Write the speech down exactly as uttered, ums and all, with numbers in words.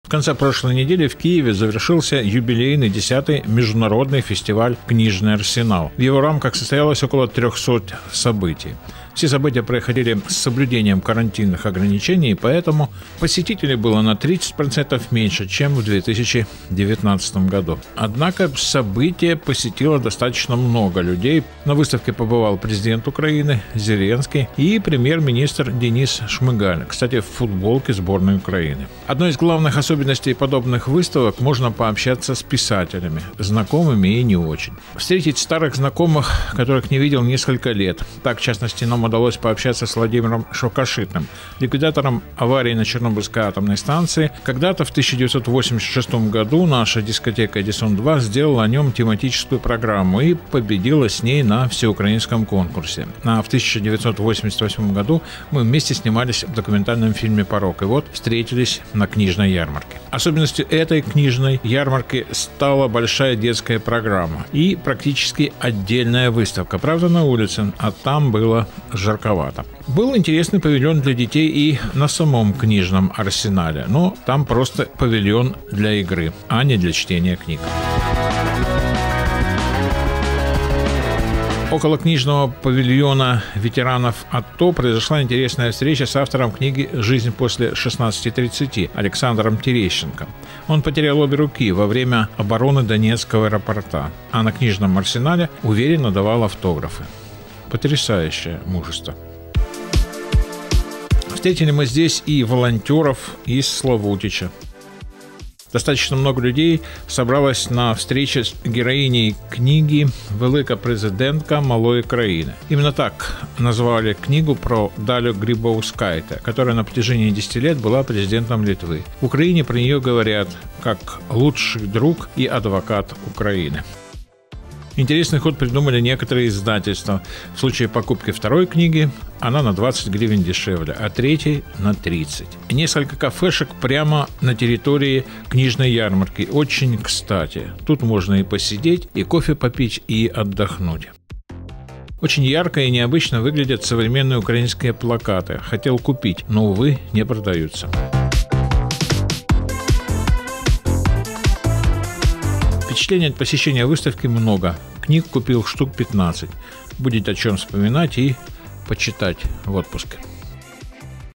В конце прошлой недели в Киеве завершился юбилейный десятый международный фестиваль «Книжный арсенал». В его рамках состоялось около трехсот событий. Все события проходили с соблюдением карантинных ограничений, поэтому посетителей было на тридцать процентов меньше, чем в две тысячи девятнадцатом году. Однако событие посетило достаточно много людей. На выставке побывал президент Украины Зеленский и премьер-министр Денис Шмыгаль, кстати, в футболке сборной Украины. Одной из главных особенностей подобных выставок — можно пообщаться с писателями, знакомыми и не очень. Встретить старых знакомых, которых не видел несколько лет. Так, в частности, нам удалось пообщаться с Владимиром Шовкашитным, ликвидатором аварии на Чернобыльской атомной станции. Когда-то в тысяча девятьсот восемьдесят шестом году наша дискотека «Эдисон два» сделала о нем тематическую программу и победила с ней на всеукраинском конкурсе. А в тысяча девятьсот восемьдесят восьмом году мы вместе снимались в документальном фильме «Порок». И вот встретились на книжной ярмарке. Особенностью этой книжной ярмарки стала большая детская программа и практически отдельная выставка. Правда, на улице, а там было жарковато. Был интересный павильон для детей и на самом книжном арсенале, но там просто павильон для игры, а не для чтения книг. Около книжного павильона ветеранов АТО произошла интересная встреча с автором книги «Жизнь после шестнадцати тридцати» Александром Терещенко. Он потерял обе руки во время обороны Донецкого аэропорта, а на книжном арсенале уверенно давал автографы. Потрясающее мужество. Встретили мы здесь и волонтеров из Славутича. Достаточно много людей собралось на встрече с героиней книги «Велика президентка малої країни». Именно так назвали книгу про Далю Грибоускайте, которая на протяжении десяти лет была президентом Литвы. В Украине про нее говорят как лучший друг и адвокат Украины. Интересный ход придумали некоторые издательства. В случае покупки второй книги она на двадцать гривен дешевле, а третьей на тридцать. Несколько кафешек прямо на территории книжной ярмарки. Очень кстати. Тут можно и посидеть, и кофе попить, и отдохнуть. Очень ярко и необычно выглядят современные украинские плакаты. Хотел купить, но, увы, не продаются. Впечатлений от посещения выставки много. Книг купил штук пятнадцать. Будет о чем вспоминать и почитать в отпуске.